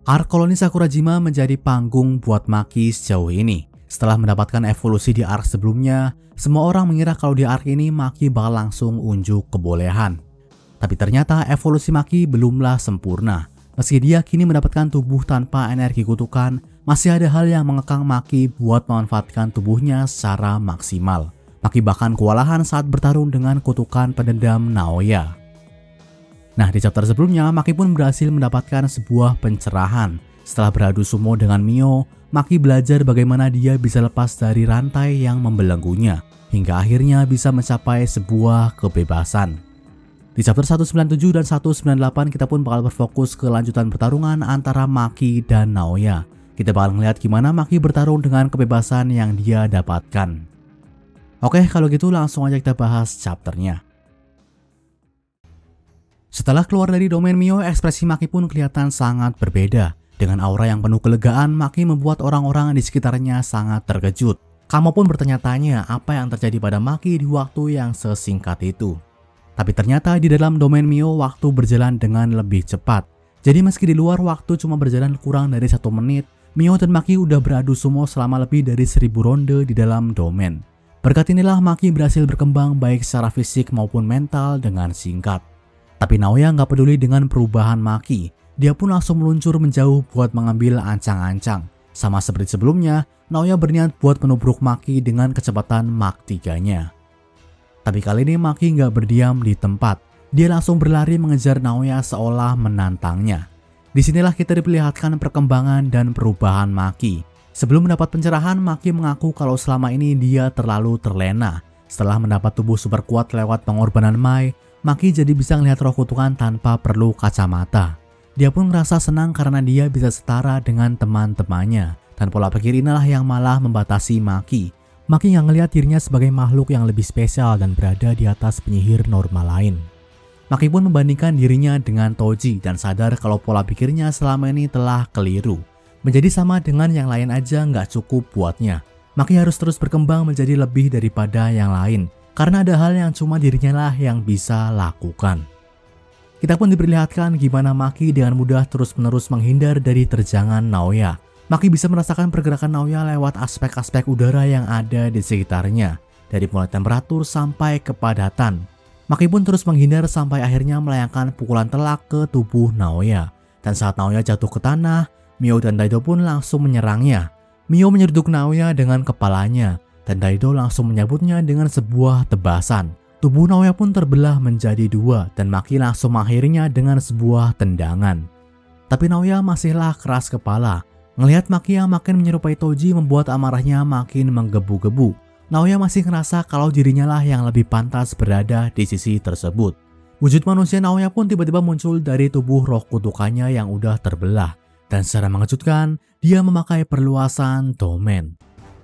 Arc koloni Sakurajima menjadi panggung buat Maki sejauh ini. Setelah mendapatkan evolusi di arc sebelumnya, semua orang mengira kalau di arc ini Maki bakal langsung unjuk kebolehan. Tapi ternyata evolusi Maki belumlah sempurna. Meski dia kini mendapatkan tubuh tanpa energi kutukan, masih ada hal yang mengekang Maki buat memanfaatkan tubuhnya secara maksimal. Maki bahkan kewalahan saat bertarung dengan kutukan pendendam Naoya. Nah, di chapter sebelumnya, Maki pun berhasil mendapatkan sebuah pencerahan. Setelah beradu sumo dengan Mio, Maki belajar bagaimana dia bisa lepas dari rantai yang membelenggunya, hingga akhirnya bisa mencapai sebuah kebebasan. Di chapter 197 dan 198 kita pun bakal berfokus ke lanjutan pertarungan antara Maki dan Naoya. Kita bakal ngeliat gimana Maki bertarung dengan kebebasan yang dia dapatkan. Oke, kalau gitu langsung aja kita bahas chapternya. Setelah keluar dari domain Mio, ekspresi Maki pun kelihatan sangat berbeda. Dengan aura yang penuh kelegaan, Maki membuat orang-orang di sekitarnya sangat terkejut. Kamu pun bertanya-tanya apa yang terjadi pada Maki di waktu yang sesingkat itu. Tapi ternyata di dalam domain Mio waktu berjalan dengan lebih cepat. Jadi meski di luar waktu cuma berjalan kurang dari 1 menit, Mio dan Maki udah beradu sumo selama lebih dari 1000 ronde di dalam domain. Berkat inilah Maki berhasil berkembang baik secara fisik maupun mental dengan singkat. Tapi Naoya nggak peduli dengan perubahan Maki. Dia pun langsung meluncur menjauh buat mengambil ancang-ancang. Sama seperti sebelumnya, Naoya berniat buat menubruk Maki dengan kecepatan Mach 3-nya. Tapi kali ini Maki nggak berdiam di tempat. Dia langsung berlari mengejar Naoya seolah menantangnya. Disinilah kita diperlihatkan perkembangan dan perubahan Maki. Sebelum mendapat pencerahan, Maki mengaku kalau selama ini dia terlalu terlena. Setelah mendapat tubuh super kuat lewat pengorbanan Mai, Maki jadi bisa melihat roh kutukan tanpa perlu kacamata. Dia pun ngerasa senang karena dia bisa setara dengan teman-temannya. Dan pola pikir inilah yang malah membatasi Maki. Maki nggak ngelihat dirinya sebagai makhluk yang lebih spesial dan berada di atas penyihir normal lain. Maki pun membandingkan dirinya dengan Toji dan sadar kalau pola pikirnya selama ini telah keliru. Menjadi sama dengan yang lain aja nggak cukup buatnya. Maki harus terus berkembang menjadi lebih daripada yang lain. Karena ada hal yang cuma dirinya lah yang bisa lakukan. Kita pun diperlihatkan gimana Maki dengan mudah terus-menerus menghindar dari terjangan Naoya. Maki bisa merasakan pergerakan Naoya lewat aspek-aspek udara yang ada di sekitarnya. Dari mulai temperatur sampai kepadatan. Maki pun terus menghindar sampai akhirnya melayangkan pukulan telak ke tubuh Naoya. Dan saat Naoya jatuh ke tanah, Mio dan Daido pun langsung menyerangnya. Mio menyeruduk Naoya dengan kepalanya. Dan Daido langsung menyambutnya dengan sebuah tebasan. Tubuh Naoya pun terbelah menjadi 2 dan Maki langsung mengakhirinya dengan sebuah tendangan. Tapi Naoya masihlah keras kepala. Ngelihat Maki yang makin menyerupai Toji membuat amarahnya makin menggebu-gebu. Naoya masih ngerasa kalau dirinya lah yang lebih pantas berada di sisi tersebut. Wujud manusia Naoya pun tiba-tiba muncul dari tubuh roh kutukannya yang udah terbelah. Dan secara mengejutkan, dia memakai perluasan domain.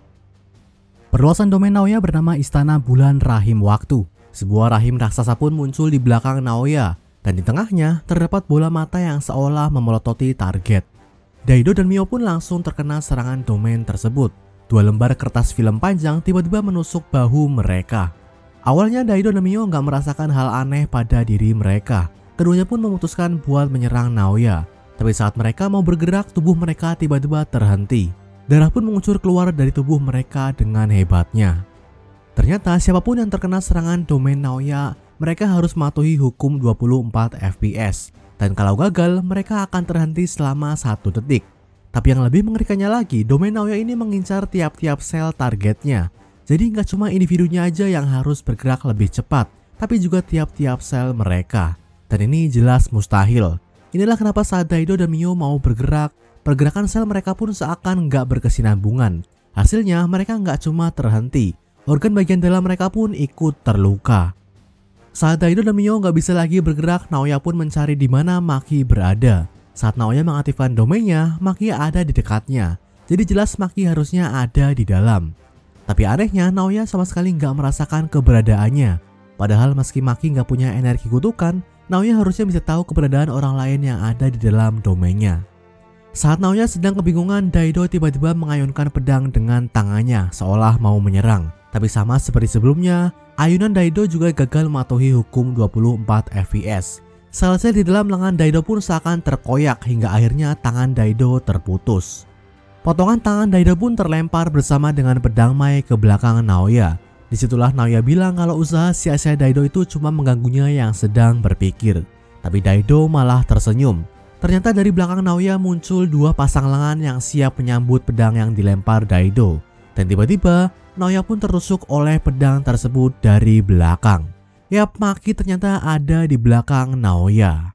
Perluasan domain Naoya bernama Istana Bulan Rahim Waktu. Sebuah rahim raksasa pun muncul di belakang Naoya, dan di tengahnya terdapat bola mata yang seolah memelototi target. Daido dan Mio pun langsung terkena serangan domain tersebut. 2 lembar kertas film panjang tiba-tiba menusuk bahu mereka. Awalnya Daido dan Mio nggak merasakan hal aneh pada diri mereka. Keduanya pun memutuskan buat menyerang Naoya. Tapi saat mereka mau bergerak, tubuh mereka tiba-tiba terhenti. Darah pun mengucur keluar dari tubuh mereka dengan hebatnya. Ternyata siapapun yang terkena serangan domain Naoya, mereka harus mematuhi hukum 24 FPS. Dan kalau gagal, mereka akan terhenti selama 1 detik. Tapi yang lebih mengerikannya lagi, domain Naoya ini mengincar tiap-tiap sel targetnya. Jadi nggak cuma individunya aja yang harus bergerak lebih cepat, tapi juga tiap-tiap sel mereka. Dan ini jelas mustahil. Inilah kenapa saat Daido dan Mio mau bergerak, pergerakan sel mereka pun seakan nggak berkesinambungan. Hasilnya mereka nggak cuma terhenti, organ bagian dalam mereka pun ikut terluka. Saat Daido dan Mio nggak bisa lagi bergerak, Naoya pun mencari di mana Maki berada. Saat Naoya mengaktifkan domainnya, Maki ada di dekatnya. Jadi jelas Maki harusnya ada di dalam. Tapi anehnya Naoya sama sekali nggak merasakan keberadaannya. Padahal meski Maki nggak punya energi kutukan, Naoya harusnya bisa tahu keberadaan orang lain yang ada di dalam domainnya. Saat Naoya sedang kebingungan, Daido tiba-tiba mengayunkan pedang dengan tangannya seolah mau menyerang. Tapi sama seperti sebelumnya, ayunan Daido juga gagal mematuhi hukum 24 FPS. Sel-sel di dalam lengan Daido pun seakan terkoyak hingga akhirnya tangan Daido terputus. Potongan tangan Daido pun terlempar bersama dengan pedang Mai ke belakang Naoya. Disitulah Naoya bilang kalau usaha sia-sia Daido itu cuma mengganggunya yang sedang berpikir. Tapi Daido malah tersenyum. Ternyata dari belakang Naoya muncul dua pasang lengan yang siap menyambut pedang yang dilempar Daido. Dan tiba-tiba Naoya pun tertusuk oleh pedang tersebut dari belakang. Yap, Maki ternyata ada di belakang Naoya.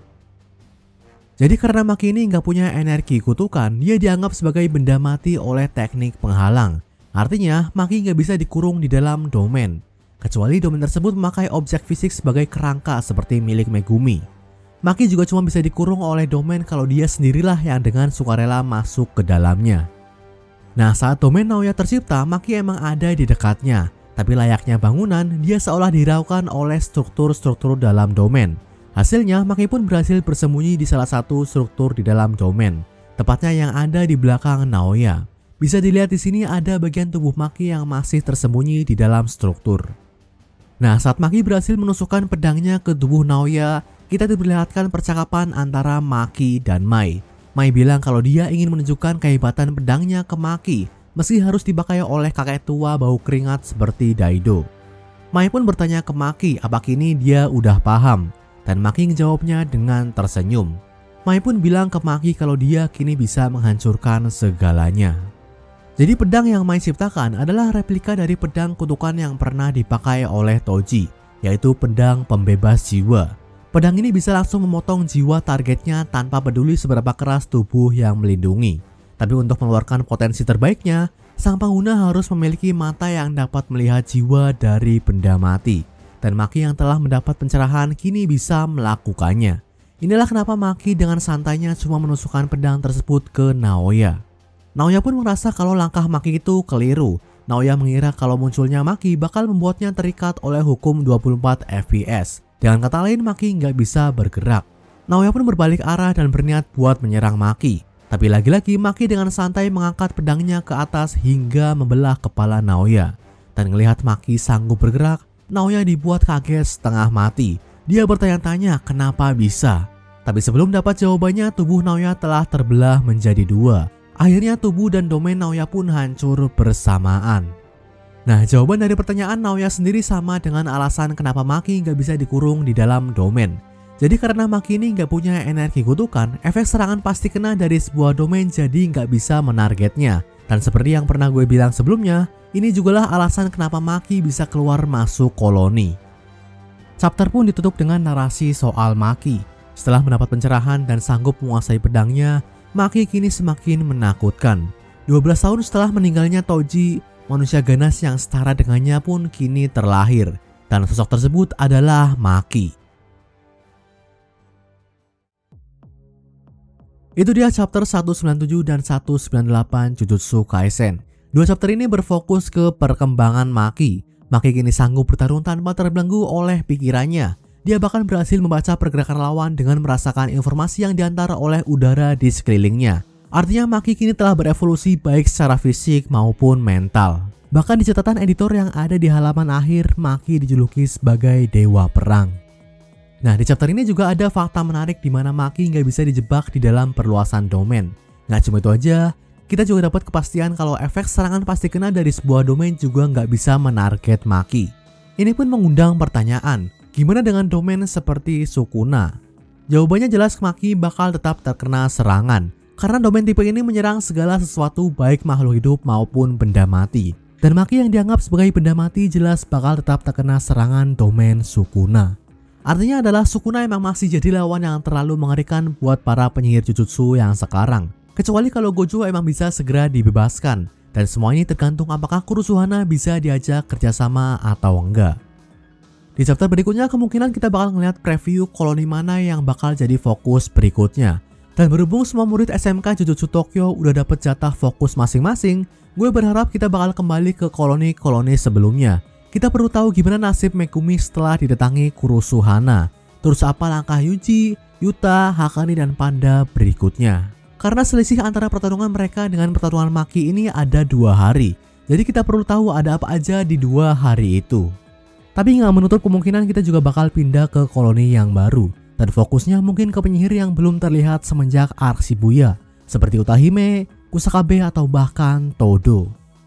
Jadi karena Maki ini nggak punya energi kutukan, dia dianggap sebagai benda mati oleh teknik penghalang. Artinya, Maki nggak bisa dikurung di dalam domain. Kecuali domain tersebut memakai objek fisik sebagai kerangka seperti milik Megumi. Maki juga cuma bisa dikurung oleh domain kalau dia sendirilah yang dengan sukarela masuk ke dalamnya. Nah, saat domain Naoya tercipta, Maki emang ada di dekatnya. Tapi layaknya bangunan, dia seolah diraukan oleh struktur-struktur dalam domain. Hasilnya, Maki pun berhasil bersembunyi di salah satu struktur di dalam domain, tepatnya yang ada di belakang Naoya. Bisa dilihat di sini ada bagian tubuh Maki yang masih tersembunyi di dalam struktur. Nah, saat Maki berhasil menusukkan pedangnya ke tubuh Naoya, kita diperlihatkan percakapan antara Maki dan Mai. Mai bilang kalau dia ingin menunjukkan kehebatan pedangnya ke Maki, meski harus dipakai oleh kakek tua bau keringat seperti Daido. Mai pun bertanya ke Maki apa kini dia udah paham. Dan Maki menjawabnya dengan tersenyum. Mai pun bilang ke Maki kalau dia kini bisa menghancurkan segalanya. Jadi pedang yang Mai ciptakan adalah replika dari pedang kutukan yang pernah dipakai oleh Toji, yaitu pedang pembebas jiwa. Pedang ini bisa langsung memotong jiwa targetnya tanpa peduli seberapa keras tubuh yang melindungi. Tapi untuk mengeluarkan potensi terbaiknya, sang pengguna harus memiliki mata yang dapat melihat jiwa dari benda mati. Dan Maki yang telah mendapat pencerahan kini bisa melakukannya. Inilah kenapa Maki dengan santainya cuma menusukkan pedang tersebut ke Naoya. Naoya pun merasa kalau langkah Maki itu keliru. Naoya mengira kalau munculnya Maki bakal membuatnya terikat oleh hukum 24 FPS. Dengan kata lain, Maki nggak bisa bergerak. Naoya pun berbalik arah dan berniat buat menyerang Maki. Tapi lagi-lagi Maki dengan santai mengangkat pedangnya ke atas hingga membelah kepala Naoya. Dan melihat Maki sanggup bergerak, Naoya dibuat kaget setengah mati. Dia bertanya-tanya kenapa bisa. Tapi sebelum dapat jawabannya, tubuh Naoya telah terbelah menjadi dua. Akhirnya tubuh dan domain Naoya pun hancur bersamaan. Nah, jawaban dari pertanyaan Naoya sendiri sama dengan alasan kenapa Maki nggak bisa dikurung di dalam domain. Jadi karena Maki ini nggak punya energi kutukan, efek serangan pasti kena dari sebuah domain jadi nggak bisa menargetnya. Dan seperti yang pernah gue bilang sebelumnya, ini jugalah alasan kenapa Maki bisa keluar masuk koloni. Chapter pun ditutup dengan narasi soal Maki. Setelah mendapat pencerahan dan sanggup menguasai pedangnya, Maki kini semakin menakutkan. 12 tahun setelah meninggalnya Toji, manusia ganas yang setara dengannya pun kini terlahir. Dan sosok tersebut adalah Maki. Itu dia chapter 197 dan 198 Jujutsu Kaisen. Dua chapter ini berfokus ke perkembangan Maki. Maki kini sanggup bertarung tanpa terbelenggu oleh pikirannya. Dia bahkan berhasil membaca pergerakan lawan dengan merasakan informasi yang diantar oleh udara di sekelilingnya. Artinya Maki kini telah berevolusi baik secara fisik maupun mental. Bahkan di catatan editor yang ada di halaman akhir, Maki dijuluki sebagai Dewa Perang. Nah, di chapter ini juga ada fakta menarik di mana Maki nggak bisa dijebak di dalam perluasan domain. Nggak cuma itu aja, kita juga dapat kepastian kalau efek serangan pasti kena dari sebuah domain juga nggak bisa menarget Maki. Ini pun mengundang pertanyaan, gimana dengan domain seperti Sukuna? Jawabannya jelas Maki bakal tetap terkena serangan, karena domain tipe ini menyerang segala sesuatu baik makhluk hidup maupun benda mati. Dan Maki yang dianggap sebagai benda mati jelas bakal tetap terkena serangan domain Sukuna. Artinya adalah Sukuna emang masih jadi lawan yang terlalu mengerikan buat para penyihir Jujutsu yang sekarang. Kecuali kalau Gojo emang bisa segera dibebaskan. Dan semua ini tergantung apakah Kurusuhana bisa diajak kerjasama atau enggak. Di chapter berikutnya kemungkinan kita bakal ngeliat preview koloni mana yang bakal jadi fokus berikutnya. Dan berhubung semua murid SMK Jujutsu Tokyo udah dapet jatah fokus masing-masing, gue berharap kita bakal kembali ke koloni-koloni sebelumnya. Kita perlu tahu gimana nasib Megumi setelah didatangi Kurusuhana. Terus apa langkah Yuji, Yuta, Hakane, dan Panda berikutnya. Karena selisih antara pertarungan mereka dengan pertarungan Maki ini ada 2 hari. Jadi kita perlu tahu ada apa aja di 2 hari itu. Tapi nggak menutup kemungkinan kita juga bakal pindah ke koloni yang baru. dan fokusnya mungkin ke penyihir yang belum terlihat semenjak arc Shibuya, seperti Utahime, Kusakabe, atau bahkan Todo.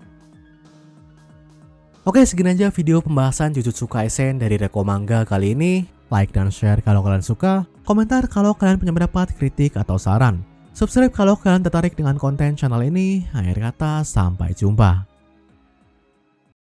Oke, segini aja video pembahasan Jujutsu Kaisen dari Reko Manga kali ini. Like dan share kalau kalian suka, komentar kalau kalian punya pendapat, kritik, atau saran. Subscribe kalau kalian tertarik dengan konten channel ini. Akhir kata, sampai jumpa.